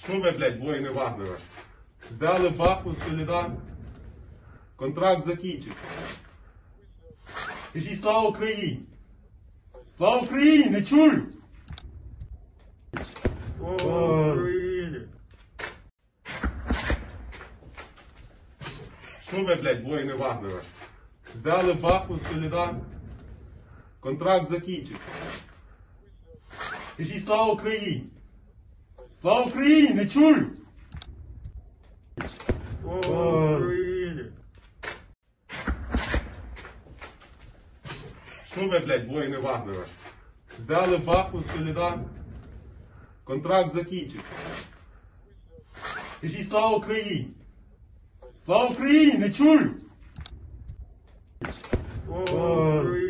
Що ви, блядь, воїни Вагнера? Взяли Бахмут, Солідар. Контракт закінчився. Кажіть, слава Україні! Слава Україні! Не чую! Слава Україні! Що ви, блядь, воїни Вагнера? Взяли Бахмут, Солідар. Контракт закінчився. Кажіть, слава Україні! Слава Україні! Не чую! Слава Україні! Що ви, блядь, воїни Вагнера? Взяли Бахмут, Солідар. Контракт закінчився. Кажіть, слава Україні! Слава Україні! Не чую! Слава Україні!